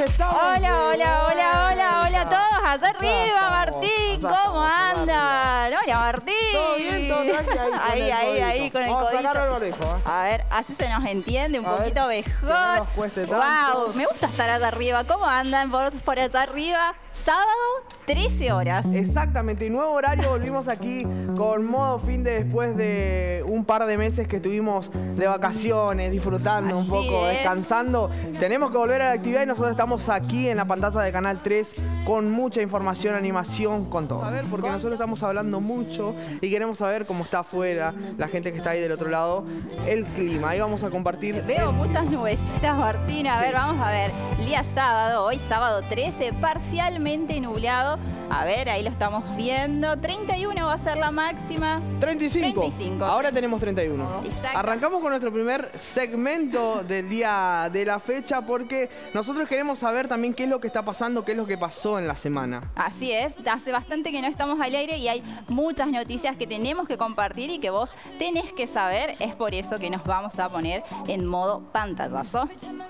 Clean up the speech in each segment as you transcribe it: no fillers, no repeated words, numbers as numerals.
estamos? Hola a todos, allá arriba, Martín, ¿cómo andan? Hola, Martín. Todo bien, todo tranqui, ahí con el codito. Vamos a sacarlo el orejo, A ver, así se nos entiende un poquito mejor. Que no nos cueste tanto. Wow, me gusta estar allá arriba. ¿Cómo andan por allá arriba? Sábado, 13 horas. Exactamente, y nuevo horario, volvimos aquí con modo fin de después de un par de meses que estuvimos de vacaciones, disfrutando un poco, descansando. Tenemos que volver a la actividad y nosotros estamos aquí en la pantalla de Canal 3 con mucha información, animación, con todo. A ver, porque nosotros estamos hablando mucho y queremos saber cómo está afuera, la gente que está ahí del otro lado, el clima. Ahí vamos a compartir. Veo muchas nubecitas, Martín. A ver, vamos a ver. El día sábado, hoy sábado 13, parcialmente nublado. A ver, ahí lo estamos viendo. 31 va a ser la máxima. 35. Ahora tenemos 31. Exacto. Arrancamos con nuestro primer segmento del día de la fecha porque nosotros queremos saber también qué es lo que está pasando, qué es lo que pasó en la semana. Así es, hace bastante que no estamos al aire y hay muchas noticias que tenemos que compartir y que vos tenés que saber. Es por eso que nos vamos a poner en modo pantallazo.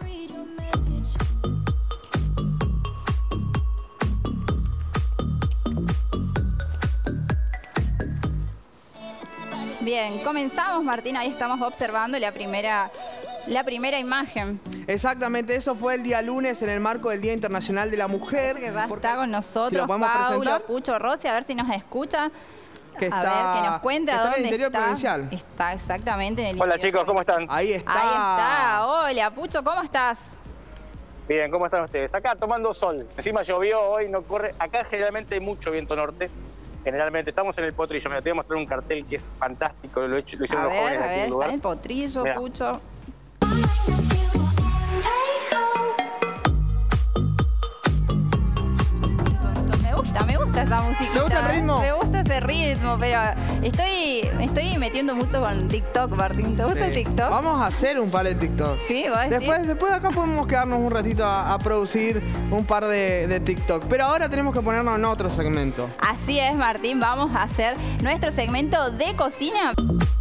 Bien, comenzamos, Martín, ahí estamos observando la primera imagen. Exactamente, eso fue el día lunes en el marco del Día Internacional de la Mujer. Que ya está con nosotros, si lo podemos presentar. Pucho Rossi, a ver si nos escucha. Que está, a ver, que nos cuente a dónde está. En el interior provincial. Está exactamente en el Hola interior. chicos, ¿cómo están? Ahí está. Ahí está. Hola, Pucho, ¿cómo estás? Bien, ¿cómo están ustedes? Acá tomando sol. Encima llovió hoy, no corre. Acá generalmente hay mucho viento norte. Generalmente estamos en el Potrillo. Me te voy a mostrar un cartel que es fantástico. Lo hicieron los jóvenes aquí en el lugar. Está en el Potrillo, mirá. Pucho. Me gusta esa música. ¿Te gusta el ritmo? Me gusta ese ritmo, pero me estoy metiendo mucho con TikTok, Martín. ¿Te gusta el TikTok? Vamos a hacer un par de TikTok. Sí, ¿vos decís? Después de acá podemos quedarnos un ratito a producir un par de TikTok. Pero ahora tenemos que ponernos en otro segmento. Así es, Martín. Vamos a hacer nuestro segmento de cocina.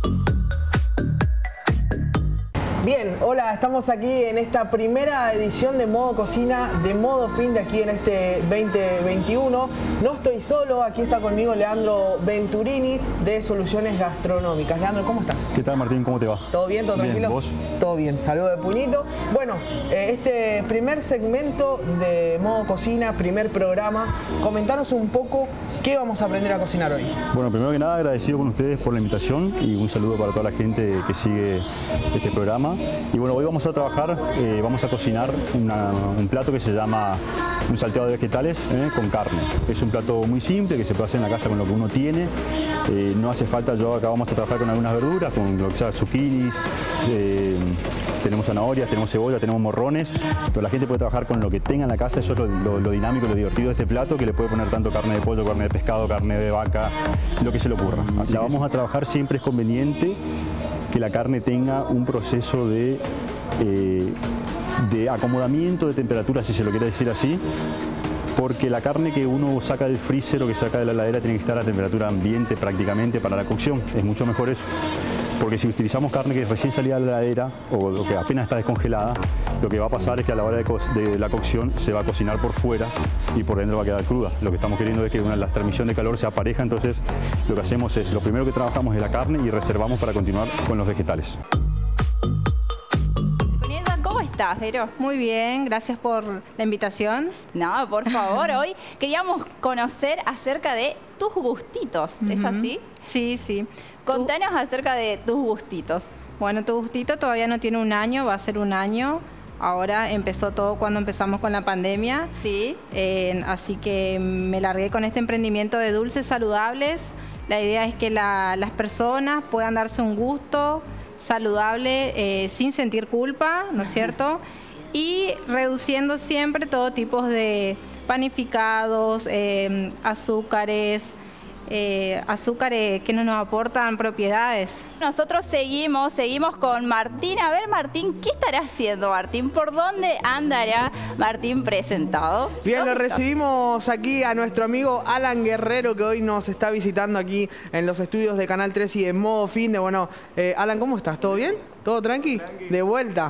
Bien, hola, estamos aquí en esta primera edición de Modo Cocina, de Modo Fin de aquí en este 2021. No estoy solo, aquí está conmigo Leandro Venturini de Soluciones Gastronómicas. Leandro, ¿cómo estás? ¿Qué tal, Martín? ¿Cómo te va? ¿Todo bien? ¿Todo tranquilo? ¿Vos? Todo bien, saludo de puñito. Bueno, este primer segmento de Modo Cocina, primer programa, comentanos un poco qué vamos a aprender a cocinar hoy. Bueno, primero que nada agradecido con ustedes por la invitación y un saludo para toda la gente que sigue este programa. Y bueno, hoy vamos a trabajar, vamos a cocinar un plato que se llama un salteado de vegetales con carne. Es un plato muy simple que se puede hacer en la casa con lo que uno tiene. No hace falta, acá vamos a trabajar con algunas verduras, con lo que sea zucchinis, tenemos zanahorias, tenemos cebolla, tenemos morrones, pero la gente puede trabajar con lo que tenga en la casa. Eso es lo dinámico, lo divertido de este plato, que le puede poner tanto carne de pollo, carne de pescado, carne de vaca, lo que se le ocurra. Así la vamos a trabajar, siempre es conveniente que la carne tenga un proceso de acomodamiento de temperatura, si se lo quiere decir así, porque la carne que uno saca del freezer o que saca de la heladera tiene que estar a temperatura ambiente prácticamente para la cocción. Es mucho mejor eso, porque si utilizamos carne que recién salida de la heladera o que apenas está descongelada, lo que va a pasar es que a la hora de la cocción se va a cocinar por fuera y por dentro va a quedar cruda. Lo que estamos queriendo es que la transmisión de calor sea pareja, entonces lo que hacemos es, lo primero que trabajamos es la carne y reservamos para continuar con los vegetales. ¿Cómo estás, Vero? Muy bien, gracias por la invitación. No, por favor, hoy queríamos conocer acerca de tus gustitos, ¿es así? Sí, sí. Contanos acerca de tus gustitos. Bueno, tu gustito todavía no tiene un año, va a ser un año. Ahora empezó todo cuando empezamos con la pandemia. Sí. Así que me largué con este emprendimiento de dulces saludables. La idea es que las personas puedan darse un gusto saludable sin sentir culpa, ¿no es cierto? Y reduciendo siempre todo tipo de panificados, azúcares, azúcares que no nos aportan propiedades. Nosotros seguimos con Martín. A ver, Martín, ¿qué estará haciendo Martín? ¿Por dónde andará Martín presentado? Bien, lo recibimos aquí a nuestro amigo Alan Guerrero, que hoy nos está visitando aquí en los estudios de Canal 3 y en Modo Fin de. Bueno, Alan, ¿cómo estás? ¿Todo bien? ¿Todo tranqui? De vuelta.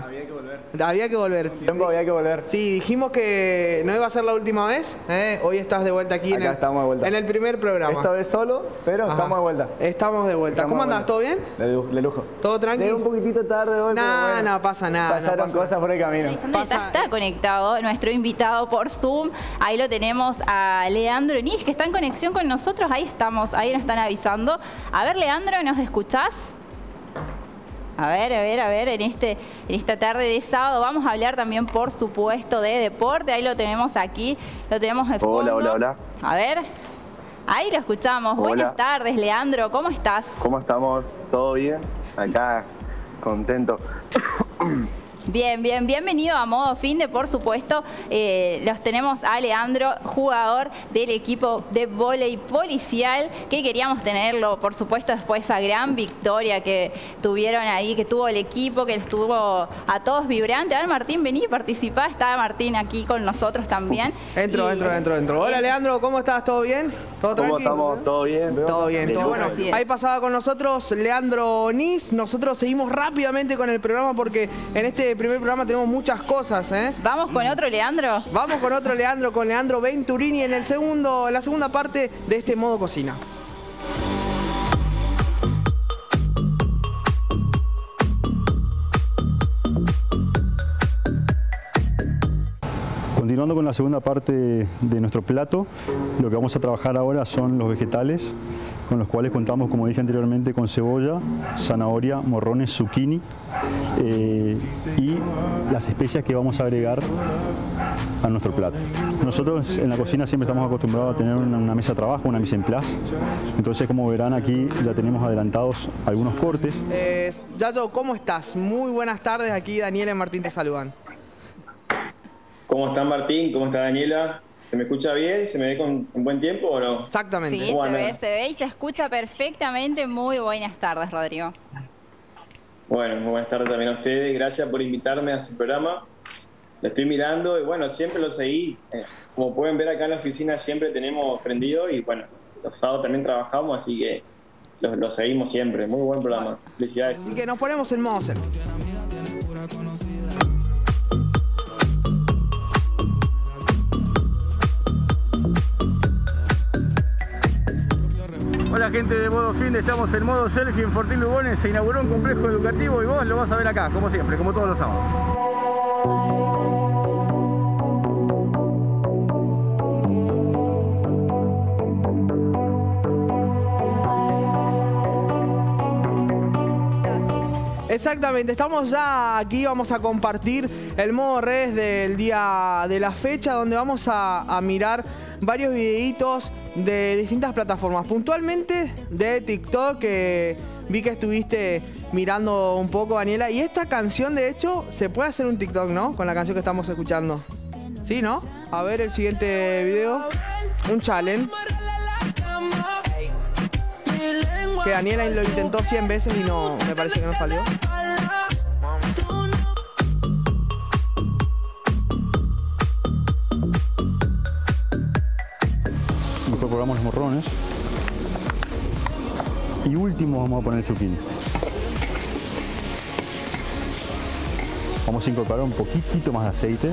Había que volver. Tiempo había que volver. Sí, dijimos que no iba a ser la última vez. Hoy estás de vuelta aquí estamos de vuelta. En el primer programa. Esta vez solo, pero estamos de vuelta. Estamos de vuelta. ¿Cómo andás? ¿Todo bien? De lujo. ¿Todo tranquilo? Llegué un poquitito tarde hoy, pero bueno, no pasa nada. Pasaron cosas por el camino. Está conectado nuestro invitado por Zoom. Ahí lo tenemos a Leandro Nis, que está en conexión con nosotros. Ahí estamos, ahí nos están avisando. A ver, Leandro, ¿nos escuchás? A ver, en esta tarde de sábado vamos a hablar también, por supuesto, de deporte. Ahí lo tenemos aquí, lo tenemos de fondo. Hola. A ver, ahí lo escuchamos. Hola. Buenas tardes, Leandro, ¿cómo estás? ¿Cómo estamos? ¿Todo bien? Acá, contento. Bien, bienvenido a Modo Finde, por supuesto. Los tenemos a Leandro, jugador del equipo de vóley policial, que queríamos tenerlo, por supuesto, después de esa gran victoria que tuvieron ahí, que tuvo el equipo, que estuvo a todos vibrante. A ver, Martín, vení, participá. Está Martín aquí con nosotros también. Entro. Hola, Leandro, ¿cómo estás? ¿Todo bien? ¿Todo ¿Cómo tranquilo? estamos? ¿Todo bien? Todo bien. Bueno, ahí pasaba con nosotros Leandro Nis. Nosotros seguimos rápidamente con el programa porque en este primer programa tenemos muchas cosas. ¿Vamos con otro Leandro? Vamos con otro Leandro, con Leandro Venturini en la segunda parte de este Modo Cocina. Continuando con la segunda parte de nuestro plato, lo que vamos a trabajar ahora son los vegetales, con los cuales contamos, como dije anteriormente, con cebolla, zanahoria, morrones, zucchini y las especias que vamos a agregar a nuestro plato. Nosotros en la cocina siempre estamos acostumbrados a tener una mesa de trabajo, una mise en place. Entonces, como verán, aquí ya tenemos adelantados algunos cortes. Yayo, ¿cómo estás? Muy buenas tardes. Aquí Daniela y Martín te saludan. ¿Cómo están, Martín? ¿Cómo está Daniela? ¿Se me escucha bien? ¿Se me ve con buen tiempo o no? Exactamente. Sí, se ve y se escucha perfectamente. Muy buenas tardes, Rodrigo. Bueno, muy buenas tardes también a ustedes. Gracias por invitarme a su programa. Lo estoy mirando y bueno, siempre lo seguí. Como pueden ver acá en la oficina siempre tenemos prendido y bueno, los sábados también trabajamos, así que lo seguimos siempre. Muy buen programa. Felicidades. Así que nos ponemos en modo selfie. Hola gente de Modo Finde, estamos en Modo Selfie en Fortín Lugones. Se inauguró un complejo educativo y vos lo vas a ver acá, como siempre, como todos los sábados. Exactamente, estamos ya aquí, vamos a compartir el modo redes del día de la fecha, donde vamos a mirar varios videitos de distintas plataformas, puntualmente de TikTok, que vi que estuviste mirando un poco, Daniela, y esta canción de hecho se puede hacer un TikTok, ¿no? Con la canción que estamos escuchando. ¿Sí, no? A ver el siguiente video, un challenge. Que Daniela lo intentó 100 veces y no, me parece que no salió. Incorporamos los morrones. Y último vamos a poner el zucchini. Vamos a incorporar un poquitito más de aceite.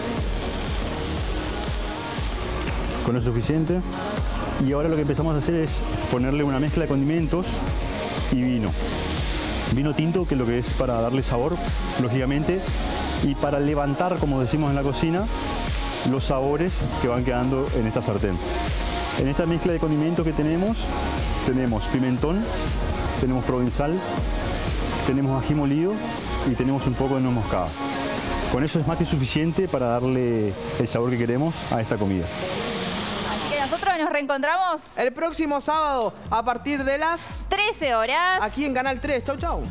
Con eso es suficiente. Y ahora lo que empezamos a hacer es ponerle una mezcla de condimentos y vino. Vino tinto, que es lo que es para darle sabor, lógicamente, y para levantar, como decimos en la cocina, los sabores que van quedando en esta sartén. En esta mezcla de condimentos que tenemos pimentón, tenemos provenzal, tenemos ají molido y tenemos un poco de nuez moscada. Con eso es más que suficiente para darle el sabor que queremos a esta comida. Nosotros nos reencontramos el próximo sábado a partir de las 13 horas. Aquí en Canal 3. Chau, chau.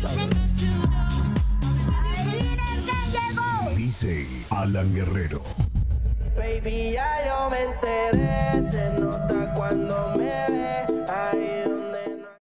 Dice Alan Guerrero. Baby, ya yo me enteré. Se nota cuando me ve. Ay,